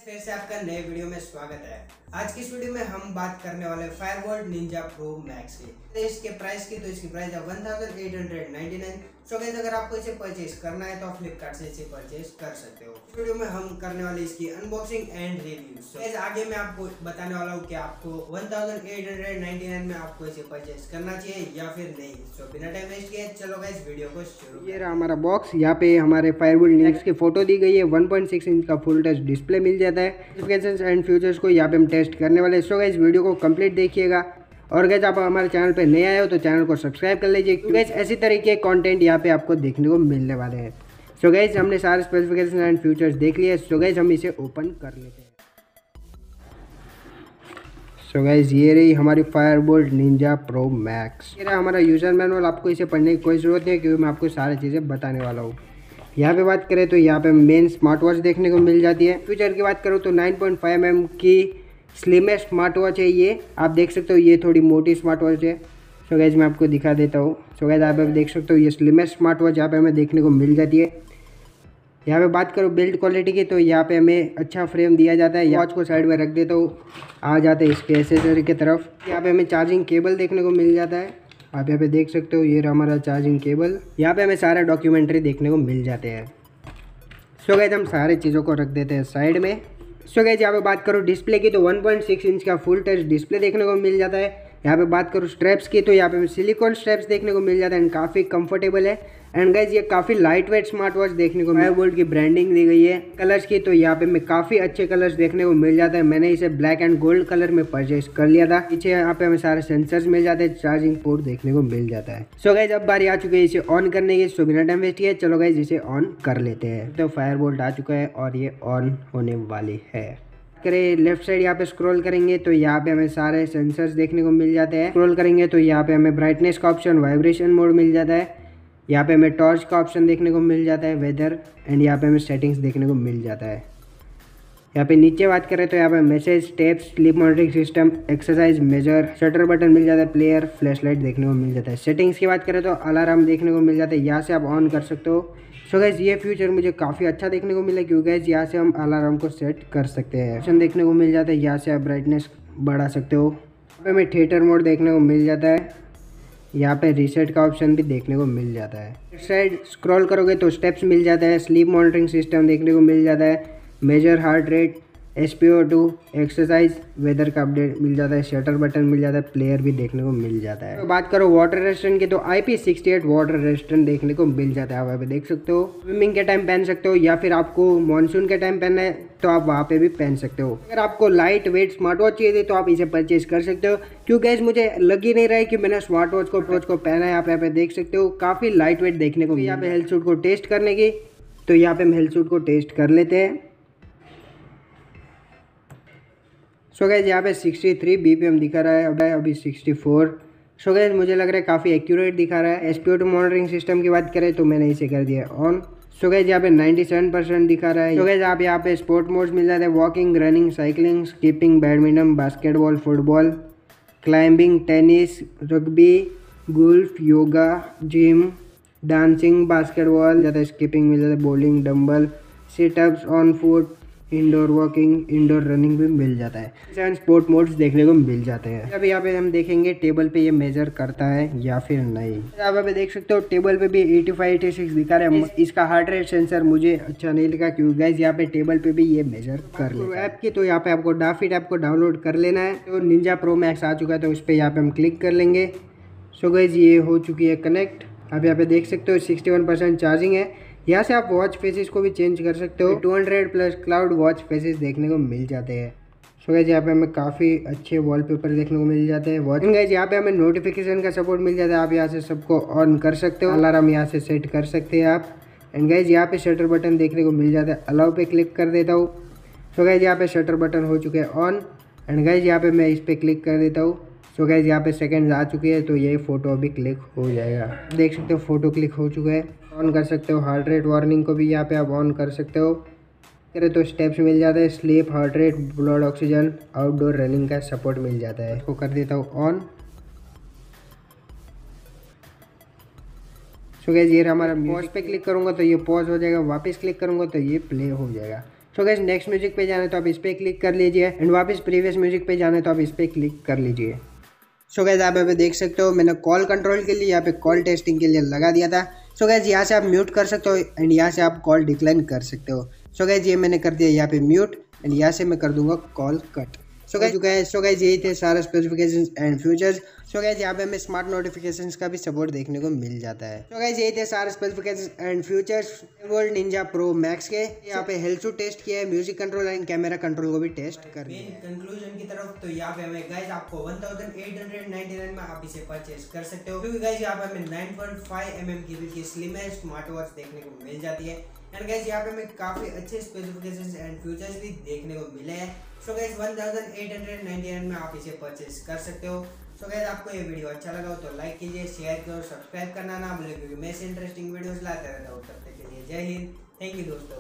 फिर से आपका नए वीडियो में स्वागत है। आज की इस वीडियो में हम बात करने वाले फायरबोल्ट निंजा प्रो मैक्स की। तो इसके प्राइस की, तो इसकी प्राइस है 1899। सो गाइस, अगर आपको इसे परचेज करना है तो आप फ्लिपकार्ट से इसे परचेज कर सकते हो। इस वीडियो में हम करने वाले इसकी unboxing and review. So guys, आगे मैं आपको बताने वाला हूँ कि आपको 1899 में आपको इसे परचेज करना चाहिए या फिर नहीं। सो बिना टाइम वेस्ट किए चलो गाइस वीडियो को शुरू। ये रहा हमारा बॉक्स। यहाँ पे हमारे फायरबोल्ट नेक्स की फोटो दी गई है। 1.6 इंच का फुल टच डिस्प्ले मिल जाता है। स्पेसिफिकेशंस एंड फीचर्स को यहाँ पे हम टेस्ट करने वाले हैं। सो गाइस, वीडियो को कंप्लीट देखिएगा। और गाइस, आप हमारे चैनल पे नए आए हो तो चैनल को सब्सक्राइब कर लीजिए, क्योंकि गाइस ऐसी तरीके के कंटेंट यहाँ पे आपको देखने को मिलने वाले हैं। सो गाइस, हमने सारे स्पेसिफिकेशन एंड फीचर्स देख लिए। सो गाइस, हम इसे ओपन कर लेते हैं। सो गाइस, ये रही हमारी फायरबोल्ट निंजा प्रो मैक्स। ये रहा हमारा यूज़र मैनुअल। आपको इसे पढ़ने की कोई ज़रूरत नहीं है, क्योंकि मैं आपको सारी चीज़ें बताने वाला हूँ। यहाँ पे बात करें तो यहाँ पे मेन स्मार्ट वॉच देखने को मिल जाती है। फीचर की बात करूँ तो 9.5 mm की स्लिमेस्ट स्मार्ट वॉच है ये। आप देख सकते हो, ये थोड़ी मोटी स्मार्ट वॉच है। सो गाइस, मैं आपको दिखा देता हूँ। सो गाइस, आप देख सकते हो, ये स्लिमेस्ट स्मार्ट वॉच यहाँ पे हमें देखने को मिल जाती है। यहाँ पे बात करो बिल्ड क्वालिटी की, तो यहाँ पे हमें अच्छा फ्रेम दिया जाता है। वॉच को साइड में रख देता हूँ, आ जाते हैं इसके एसेसरी की तरफ। यहाँ पे हमें चार्जिंग केबल देखने को मिल जाता है। आप यहाँ पे देख सकते हो, ये रहा हमारा चार्जिंग केबल। यहाँ पे हमें सारा डॉक्यूमेंट्री देखने को मिल जाते हैं। सो गाइस, हम सारे चीज़ों को रख देते हैं साइड में। सो गाइस, यहाँ पे बात करूँ डिस्प्ले की, तो 1.6 इंच का फुल टच डिस्प्ले देखने को मिल जाता है। यहाँ पे बात करूँ स्ट्रैप्स की, तो यहाँ पे सिलिकॉन स्ट्रैप्स देखने को मिल जाता है एंड काफ़ी कंफर्टेबल है। एंड गाइस, ये काफ़ी लाइट वेट स्मार्ट वॉच देखने को फायरबोल्ट की ब्रांडिंग दी गई है। कलर्स की, तो यहाँ पे हमें काफ़ी अच्छे कलर्स देखने को मिल जाता है। मैंने इसे ब्लैक एंड गोल्ड कलर में परचेज कर लिया था। पीछे यहाँ पे हमें सारे सेंसर्स मिल जाते हैं, चार्जिंग पोर्ट देखने को मिल जाता है। सो गाइस, अब बारी आ चुकी है इसे ऑन करने की। सो बिना टाइम वेस्ट किए चलो गाइस इसे ऑन कर लेते हैं। तो फायरबोल्ट आ चुका है और ये ऑन होने वाली है। करें लेफ्ट साइड, यहाँ पे स्क्रॉल करेंगे तो यहाँ पे हमें सारे सेंसर्स देखने को मिल जाते हैं। स्क्रॉल करेंगे तो यहाँ पे हमें ब्राइटनेस का ऑप्शन, वाइब्रेशन मोड मिल जाता है। यहाँ पे हमें टॉर्च का ऑप्शन देखने को मिल जाता है, वेदर, एंड यहाँ पे हमें सेटिंग्स देखने को मिल जाता है। यहाँ पे नीचे बात करें तो यहाँ पे message, steps, sleep monitoring system, exercise measure, shutter button मिल जाता है, प्लेयर, फ्लैशलाइट देखने को मिल जाता है। सेटिंग्स की बात करें तो अलार्म देखने को मिल जाता है, यहाँ से आप ऑन कर सकते हो। सो गाइस, ये फीचर मुझे काफ़ी अच्छा देखने को मिला, क्योंकि गाइस यहाँ से हम अलार्म को सेट कर सकते हैं। ऑप्शन देखने को मिल जाता है, यहाँ से आप ब्राइटनेस बढ़ा सकते हो। यहाँ पे हमें थिएटर मोड देखने को मिल जाता है। यहाँ पे रीसेट का ऑप्शन भी देखने को मिल जाता है। इस साइड स्क्रॉल करोगे तो स्टेप्स मिल जाता है, स्लीप मॉनिटरिंग सिस्टम देखने को मिल जाता है, measure heart rate, SpO2, exercise, weather का अपडेट मिल जाता है, शटर बटन मिल जाता है, प्लेयर भी देखने को मिल जाता है। तो बात करो वाटर रेजिस्टेंट की, तो IP68 वाटर रेजिस्टेंट देखने को मिल जाता है। आप यहाँ पे देख सकते हो, स्विमिंग के टाइम पहन सकते हो या फिर आपको मानसून के टाइम पहनना है तो आप वहाँ पे भी पहन सकते हो। अगर आपको लाइट वेट स्मार्ट वॉच चाहिए थी तो आप इसे परचेज कर सकते हो, क्योंकि गाइस मुझे लग ही नहीं रहा है कि मैंने स्मार्ट वॉच को पहना है। आप यहाँ पे देख सकते हो, काफ़ी लाइट वेट देखने को। यहाँ पे हेल्थ सूट को टेस्ट करने की, तो यहाँ पे हम हेल्थ सूट को टेस्ट कर लेते हैं। सो गाइस, यहाँ पे 63 BPM दिखा रहा है, अभी 64। सो गाइस, मुझे लग रहा है काफ़ी एक्यूरेट दिखा रहा है। SpO2 मॉनिटरिंग सिस्टम की बात करें तो मैंने इसे कर दिया ऑन। सो गाइस, यहाँ पे 97% दिखा रहा है। सो गाइस, आप यहाँ पे स्पोर्ट मोड्स मिल जाते हैं, walking, running, cycling, skipping, badminton, basketball, football, climbing, tennis, rugby, golf, yoga, gym, dancing, basketball जाता है, स्कीपिंग मिल जाता है, bowling, dumbbell, situps, on foot, indoor walking, indoor running भी मिल जाता है। 7 स्पोर्ट मोड्स देखने को मिल जाते हैं। अब यहाँ पे हम देखेंगे टेबल पे ये मेजर करता है या फिर नहीं। आप यहाँ पे देख सकते हो, टेबल पे भी 85-86 दिखा रहा है। इसका हार्ट रेट सेंसर मुझे अच्छा नहीं लगा, क्योंकि गाइस यहाँ पे टेबल पे भी ये मेजर कर लेता है। ऐप की, तो यहाँ पे आपको डाफिट ऐप को डाउनलोड कर लेना है। तो निंजा प्रो मैक्स आ चुका है, तो उस पर यहाँ पे हम क्लिक कर लेंगे। सो गाइस, ये हो चुकी है कनेक्ट। आप यहाँ पे देख सकते हो 61% चार्जिंग है। यहाँ से आप वॉच फेसेस को भी चेंज कर सकते हो। 200+ क्लाउड वॉच फेसेस देखने को मिल जाते हैं। सो गाइस, यहाँ पे हमें काफ़ी अच्छे वॉलपेपर देखने को मिल जाते हैं। वॉच गाइस, यहाँ पे हमें नोटिफिकेशन का सपोर्ट मिल जाता है। आप यहाँ से सबको ऑन कर सकते हो, अलार्म यहाँ से सेट कर सकते हैं आप। एंड गाइस, यहाँ पे शटर बटन देखने को मिल जाता है, अलाउ पे क्लिक कर देता हूँ। सो गाइस, यहाँ पे शटर बटन हो चुके हैं ऑन। एंड गाइस, यहाँ पे मैं इस पर क्लिक कर देता हूँ। सो गाइस, यहाँ पे सेकंड्स आ चुके हैं, तो ये फ़ोटो अभी क्लिक हो जाएगा। देख सकते हो, फ़ोटो क्लिक हो चुका है। ऑन कर सकते हो। हार्ट रेट वार्निंग को भी यहाँ पे आप ऑन कर सकते हो। करें तो स्टेप्स मिल जाता है, sleep, heart rate, blood oxygen, outdoor running का सपोर्ट मिल जाता है। इसको कर देता हूँ ऑन। सो गाइस, ये हमारा पॉज पे क्लिक करूँगा तो ये पॉज हो जाएगा, वापस क्लिक करूँगा तो ये प्ले हो जाएगा। सो गाइस नेक्स्ट म्यूजिक पे जाना है तो आप इस पर क्लिक कर लीजिए एंड वापस प्रीवियस म्यूजिक पे जाना है तो आप इस पर क्लिक कर लीजिए। सो गाइस आप यहाँ पे देख सकते हो मैंने कॉल कंट्रोल के लिए यहाँ पे कॉल टेस्टिंग के लिए लगा दिया था। सो गाइस यहाँ से आप म्यूट कर सकते हो एंड यहाँ से आप कॉल डिक्लाइन कर सकते हो। सो गाइस ये मैंने कर दिया यहाँ पे म्यूट एंड यहाँ से मैं कर दूंगा कॉल कट। सो गाइस यही थे सारे specifications and features. So guys यहाँ पे हमें स्मार्ट नोटिफिकेशंस का भी सपोर्ट देखने को मिल जाता है। सो गाइस यही थे सारे specifications and features Fire Boltt Ninja Pro Max के। यहाँ पे हेल्थ टेस्ट किया है, music control and camera control को भी टेस्ट कर दिया। मेन कंक्लूजन की तरफ तो यहाँ पे हमें गाइस आपको 1899 में आप इसे परचेज कर सकते हो, क्योंकि गाइस यहाँ पे हमें 9.5 mm की स्लिमेस्ट स्मार्ट वॉच देखने को मिल जाती है। एंड गाइस यहाँ पे हमें काफी अच्छे स्पेसिफिकेशंस एंड फीचर्स भी देखने को मिले हैं। सो गाइस 1899 में आप इसे परचेज कर सकते हो। सो गाइस आपको ये वीडियो अच्छा लगा हो तो लाइक कीजिए, शेयर करो, सब्सक्राइब करना ना भूलें, क्योंकि मैं ऐसे इंटरेस्टिंग वीडियोस लाता रहता हूँ। तब तक के लिए जय हिंद, थैंक यू दोस्तों।